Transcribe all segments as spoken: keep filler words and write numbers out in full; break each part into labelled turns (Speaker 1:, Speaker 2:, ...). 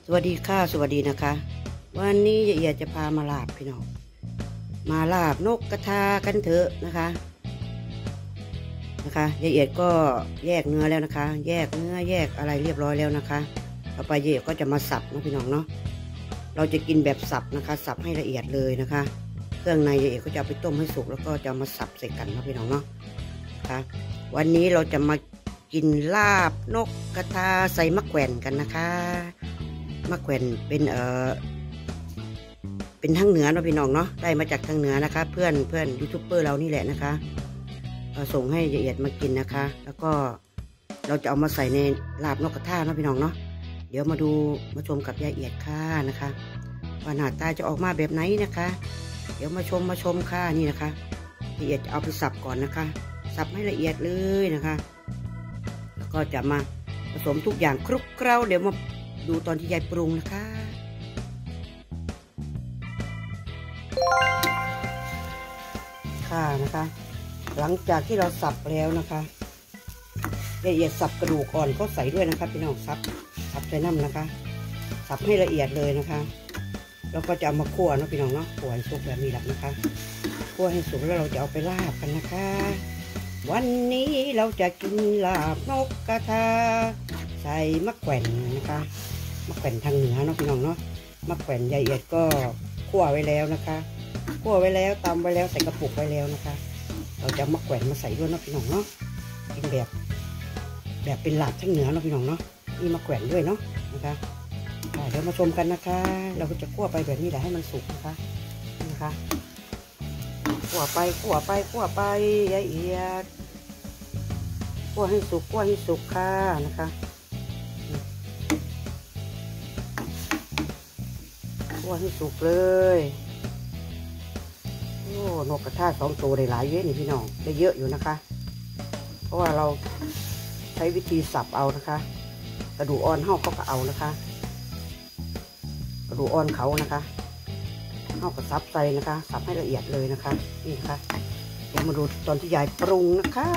Speaker 1: สวัสดีค่ะสวัสดีนะคะวันนี้ยายเอียดจะพามาลาบพี่น้องมาลาบนกกระทากันเถอะนะคะนะคะยายเอียดก็แยกเนื้อแล้วนะคะ แยกเนื้อแยกอะไรเรียบร้อยแล้วนะคะต่อไปยายเอียดก็จะมาสับนะพี่น้องเนาะเราจะกินแบบสับนะคะสับให้ละเอียดเลยนะคะเครื่องในยายเอียดก็จะเอาไปต้มให้สุกแล้วก็จะมาสับใส่กันนะพี่น้องเนาะนะคะวันนี้เราจะมากินลาบนกกระทาใส่มะแขวนกันนะคะมะแขวนเป็นเอ่อเป็นทางเหนือเนาะพี่น้องเนาะได้มาจากทางเหนือนะคะเพื่อนเพื่อนยูทูบเบอร์เรานี่แหละนะคะส่งให้ละเอียดมากินนะคะแล้วก็เราจะเอามาใส่ในลาบนกกระทาเนาะพี่น้องเนาะเดี๋ยวมาดูมาชมกับยายเอียดค่ะนะคะว่าหน้าตาจะออกมาแบบไหนนะคะเดี๋ยวมาชมมาชมค่ะนี่นะคะละเอียดจะเอาไปสับก่อนนะคะสับให้ละเอียดเลยนะคะแล้วก็จะมาผสมทุกอย่างคลุกเคล้าเดี๋ยวมาดูตอนที่ยายปรุงนะคะค่ะนะคะหลังจากที่เราสับแล้วนะคะละเอียดสับกระดูกอ่อนก็ใส่ด้วยนะคะพี่น้องสับสับใส่น้ำนะคะสับให้ละเอียดเลยนะคะแล้วก็จะเอามาคั่วนะพี่น้องเนาะคั่วให้สุกแบบนี้แหละนะคะคั่วให้สุกแล้วเราจะเอาไปลาบกันนะคะวันนี้เราจะกินลาบนกกระทาใส่มะแขวนนะคะมะแขวนทางเหนือเนาะพี่น้องเนาะมะแขวนยายเอียดก็คั่วไว้แล้วนะคะคั่วไว้แล้วตำไว้แล้วใส่กระปุกไว้แล้วนะคะเราจะมะแขวนมาใส่ด้วยเนาะพี่น้องเนาะกินแบบแบบเป็นลาบทางเหนือเนาะพี่น้องเนาะมีมะแขวนด้วยเนาะนะคะเดี๋ยวมาชมกันนะคะเราก็จะคั่วไปแบบนี้แหละให้มันสุกนะคะนะคะคั่วไปคั่วไปคั่วไปยายเอียดคั่วให้สุกคั่วให้สุกค่ะนะคะคั่วให้สุกเลยโอ้นกกระทาสองตัวได้หลายเยอะนี่พี่น้องได้เยอะอยู่นะคะเพราะว่าเราใช้วิธีสับเอานะคะกระดูกอ่อนห่อเขาก็เอานะคะกระดูกอ่อนเขานะคะห่อก็สับใส่นะคะสับให้ละเอียดเลยนะคะนี่นะคะเดี๋ยวมาดูตอนที่ยายปรุงนะคะ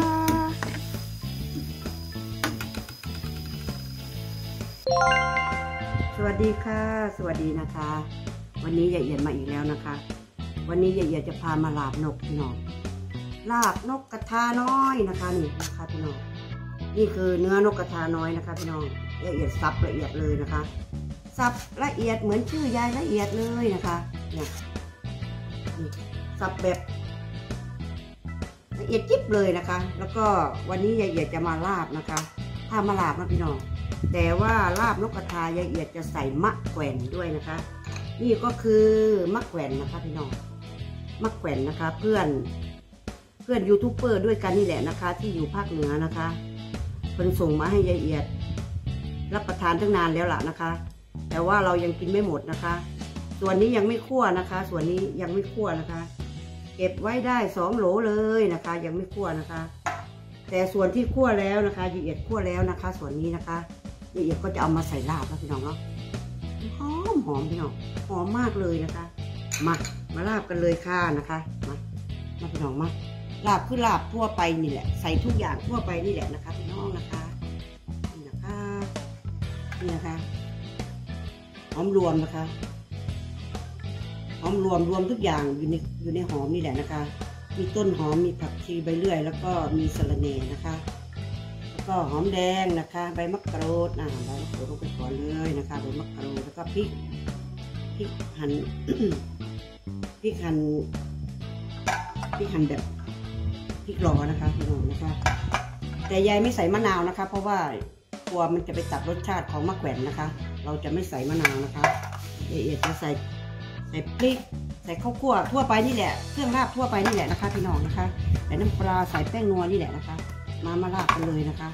Speaker 1: สวัสดีค่ะสวัสดีนะคะวันนี้ยายเอียดมาอีกแล้วนะคะวันนี้ยายเอียดจะพามาลาบนกพี่น้องลาบนกกระทาน้อยนะคะนี่นะคะพี่น้องนี่คือเนื้อนกกระทาน้อยนะคะพี่น้องละเอียดสับละเอียดเลยนะคะสับละเอียดเหมือนชื่อยายละเอียดเลยนะคะเนี่ยสับแบบละเอียดจิ๊บเลยนะคะแล้วก็วันนี้ยายเอียดจะมาลาบนะคะถ้ามาลาบนะพี่น้องแต่ว่าลาบนกกระทายายเอียดจะใส่มะแขวนด้วยนะคะนี่ก็คือมะแขวนนะคะพี่น้องมะแขวนนะคะเพื่อนเพื่อนยูทูบเบอร์ด้วยกันนี่แหละนะคะที่อยู่ภาคเหนือนะคะเพิ่นส่งมาให้ยายเอียดรับประทานตั้งนานแล้วล่ะนะคะแต่ว่าเรายังกินไม่หมดนะคะส่วนนี้ยังไม่คั่วนะคะส่วนนี้ยังไม่คั่วนะคะเก็บไว้ได้สองโหลเลยนะคะยังไม่คั่วนะคะแต่ส่วนที่คั่วแล้วนะคะยายเอียดคั่วแล้วนะคะส่วนนี้นะคะยายเอียดก็จะเอามาใส่ลาบนะพี่น้องเนาะหอมหอมพี่น้องหอมมากเลยนะคะมามาลาบกันเลยค่ะนะคะมามาพี่น้องมาลาบคือลาบทั่วไปนี่แหละใส่ทุกอย่างทั่วไปนี่แหละนะคะพี่น้องนะคะนี่นะคะนี่นะคะหอมรวมนะคะหอมรวมรวมทุกอย่างอยู่ในอยู่ในหอมนี่แหละนะคะมีต้นหอมมีผักชีใบเลื่อยแล้วก็มีสะระแหน่นะคะแล้วก็หอมแดงนะคะใบมะกรูดอ่าใบมะกรูดลงไปก่อนเลยนะคะใบมะกรูดแล้วก็พริกพริกหั่น พริกหั่นพริกหั่นแบบพริกหล่อนะคะพี่น้องนะคะแต่ยายไม่ใส่มะนาวนะคะเพราะว่ากลัวมันจะไปตัดรสชาติของมะแขวนนะคะเราจะไม่ใส่มะนาวนะคะยายเอียดจะใส่ใส่พริกใส่ข้าวคั่วทั่วไปนี่แหละเครื่องลาบทั่วไปนี่แหละนะคะพี่น้องนะคะใส่น้ำปลาใส่แป้งนัวนี่แหละนะคะมามาลาบกันเลยนะคะ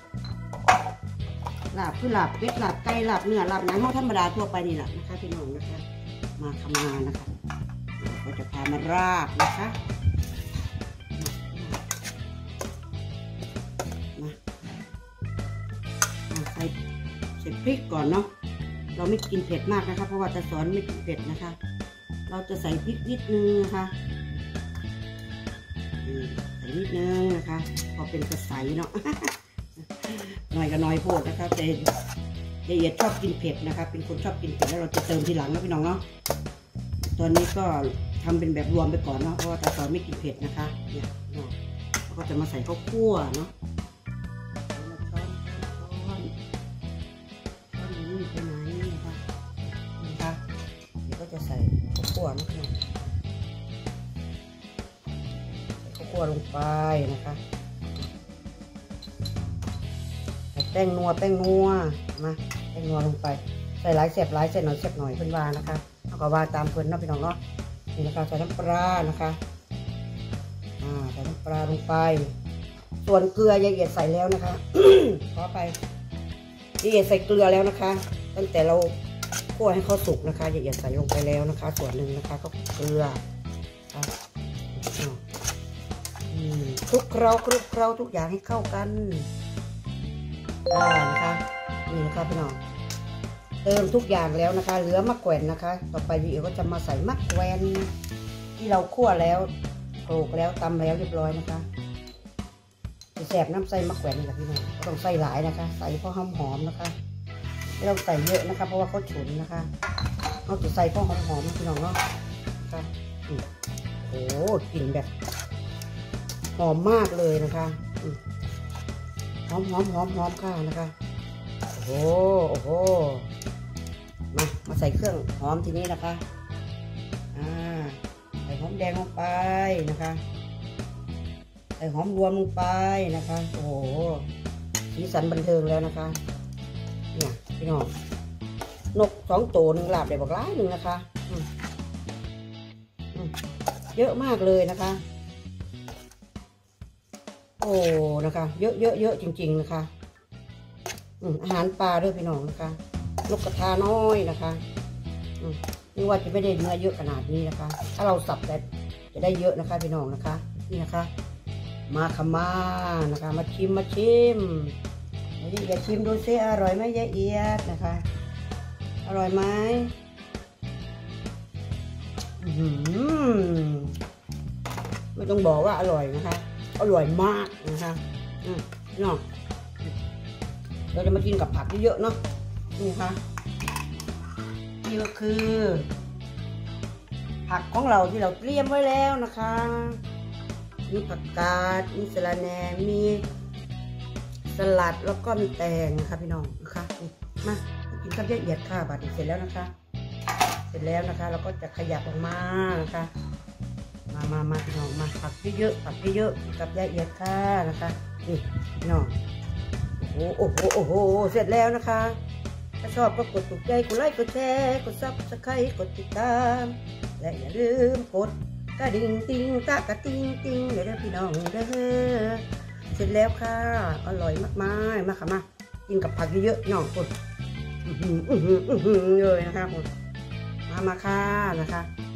Speaker 1: ลาบคือลาบเป็ดลาบไก่ลาบเนื้อลาบหนังธรรมดาทั่วไปนี่แหละนะคะพี่น้องนะคะมาทำงานนะคะก็จะพามาลาบนะคะใส่ใส่พริกก่อนเนาะเราไม่กินเผ็ดมากนะคะเพราะว่าตาสอนไม่กินเผ็ดนะคะเราจะใส่พริกนิดนึงนะคะใส่นิดนึงนะคะพอเป็นกระใสเนาะ หน่อยก็น้อยโพดนะคะแต่ยายเอียดชอบกินเผ็ดนะคะเป็นคนชอบกินเผ็ดแล้วเราจะเติมทีหลังนะพี่น้องเนาะตอนนี้ก็ทำเป็นแบบรวมไปก่อนเนาะเพราะว่าตาซอยไม่กินเผ็ดนะคะเนี่ยเนาะแล้วก็จะมาใส่ข้าวคั่วเนาะช้อนช้อนช้อนนี้ไปไหนนะคะนะคะเดี๋ยวก็จะใส่ข้าวคั่วนะพี่น้องใส่ข้าวคั่วลงไปนะคะแป้งนัวแป้งนัวมาแป้งนัวลงไปใส่หลายเสียบหลายใส่หน่อยเสียบหน่อยเพิ่นว่านะคะเอาก็ว่าตามเพิ่นเนาะพี่น้องเนาะนี่นะคะใส่น้ำปลานะคะอ่าใส่น้ำปลาลงไปส่วนเกลือยายเอียดใส่แล้วนะคะ ขอไปยายเอียดใส่เกลือแล้วนะคะตั้งแต่เราคั่วให้เขาสุกนะคะยายเอียดใส่ลงไปแล้วนะคะส่วนหนึ่งนะคะก็เกลือคลุกเคล้าคลุกเคล้าทุกอย่างให้เข้ากันได้นะคะนี่นะคะพี่น้องเติมทุกอย่างแล้วนะคะเหลือมะแขวนนะคะต่อไปพี่เอ๋ก็จะมาใส่มะแขวนที่เราคั่วแล้วโขลกแล้วตำแล้วเรียบร้อยนะคะจะแสบน้ำใส่มะแขวนนี่แหละพี่น้องต้องใส่หลายนะคะใส่เพราะหอมหอมนะคะไม่ต้องใส่เยอะนะคะเพราะว่าเขาฉุนนะคะเราจะใส่เพราะหอมหอมพี่น้องเนาะนะคะโอ้โหกลิ่นแบบหอมมากเลยนะคะหอมหอมหอมหอมค่ะนะคะโอ้โหโอ้โหมามาใส่เครื่องหอมทีนี้นะคะอ่าใส่หอมแดงลงไปนะคะใส่หอมรวมลงไปนะคะโอ้โหสีสันบันเทิงแล้วนะคะเนี่ยพี่น้องนกสองตัวหนึ่งหลาบได้บอกร้ายหนึ่งนะคะเยอะมากเลยนะคะโอ้นะคะเยอะเยอะเยอะจริงๆนะคะอาหารปลาด้วยพี่น้องนะคะนกกระทาน้อยนะคะนี่ว่าจะไม่ได้เนื้อเยอะขนาดนี้นะคะถ้าเราสับแต่จะได้เยอะนะคะพี่น้องนะคะนี่นะคะมาขม่านะคะมาชิมมาชิมอย่าชิมดูซิอร่อยไหมยายเอียดนะคะอร่อยไหมไม่ต้องบอกว่าอร่อยนะคะอร่อยมากนะคะอืมเนาะเราจะมากินกับผักเยอะๆเนาะนี่ค่ะนี่ก็คือผักของเราที่เราเตรียมไว้แล้วนะคะมีผักกาดมีสะระแหน่มีสลัดแล้วก็มีแตงนะคะพี่น้องนะคะมากินกับยายเอียดค่ะบัดนี้เสร็จแล้วนะคะเสร็จแล้วนะคะเราก็จะขยับออกมานะคะมามามาพี่น้องมาผักเยอะๆผักเยอะๆกับยายเอียดค่ะนะคะนี่พี่น้องโอ้โหโอ้โหโอ้โหเสร็จแล้วนะคะถ้าชอบก็กดถูกใจกดไลค์กดแชร์กดซับสไครต์กดติดตามและอย่าลืมกดกระดิ่งติ้งตะกระติ้งติ้งเดี๋ยวพี่น้องเด้อเสร็จแล้วค่ะอร่อยมากมายมาค่ะมากินกับผักเยอะๆน้องกดอือหืออือหืออือหือเลยนะคะมามาค่ะนะคะ